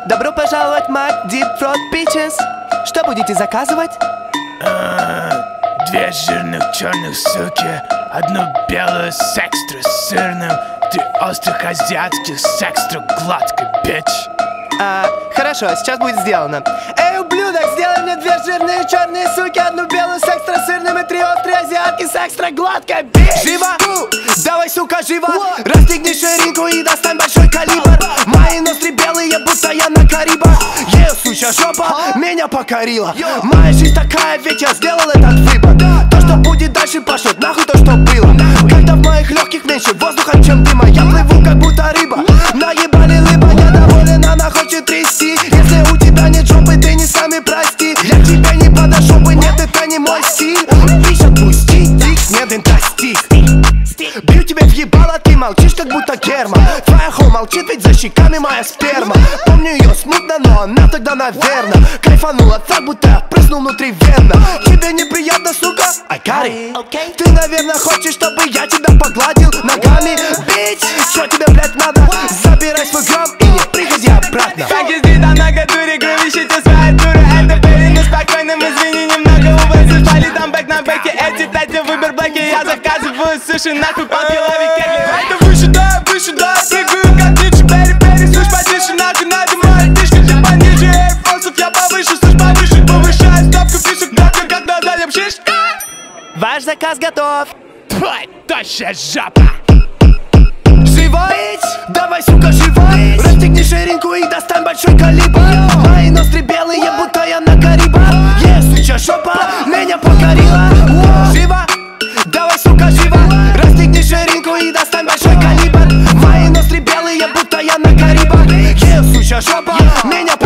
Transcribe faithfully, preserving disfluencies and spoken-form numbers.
Добро пожаловать в Mac Deep Throat Peaches. Что будете заказывать? А, две жирных черных суки, одну белую с экстра сырным, три острых азиатских с экстра гладкой, бич. А, хорошо, сейчас будет сделано. Эй, ублюдок, сделай мне две жирные черные суки, одну белую с экстра сырным и три острые азиатки с экстра гладкой, бич. Живо! Давай, сука, живо! Расстегни ширинку и достань большой калибр. Мои ноздри белые, будто я на Карибах. Ее сучья жопа меня покорила. Моя жизнь такая, ведь я сделал этот выбор. То, что будет дальше, пошлет нахуй то, что было. Когда в моих легких меньше воздуха, чем дыма, я плыву, как будто рыба. Наебали лыба, я доволен, она хочет трясти. Если у тебя нет жопы, ты не сами прости. Я к тебе не подошел бы, нет, это не мой стиль. Бич, отпусти, нет, это стих. Бью тебе в ебало, ты молчишь, как будто Герман. Твоя хо молчит, ведь за щеками моя сперма. Помню ее смутно, но она тогда, наверно, кайфанула так, будто я прыснул внутривенно. Тебе неприятно, сука? I got it. Okay. Ты, наверное, хочешь, чтобы я тебя погладил ногами. Бич, что тебе, блядь, надо? Забирай свой грамм и не приходи обратно. Как ездит она к дуре, кровищите своя дура. Это перед спокойным, извини, немного увозишь. Пали там бэк на бэке, эти тати выбор блэки. Я заказываю суши, нахуй полкило викерли. Это выше, да, выше, да, прыгаю как ниже. Бери-бери, слышь, потише, нахуй надо моя дышка. Ты пониже, эйрфорсов, я повыше, слышь, повыше. Повышаю ставку фишек, гладко, как на заднем шишка. Ваш заказ готов. Твой, тощая жопа. Живо! Давай, сука, живо! Расстегни ширинку и достань большой калибр. Мои ноздри белые, будто я на Карибах. Е, сучья жопа меня покорила. Живо! Давай, сука, живо! Расстегни ширинку и достань большой калибр. Мои ноздри белые, будто я на Карибах. Е, сучья жопа меня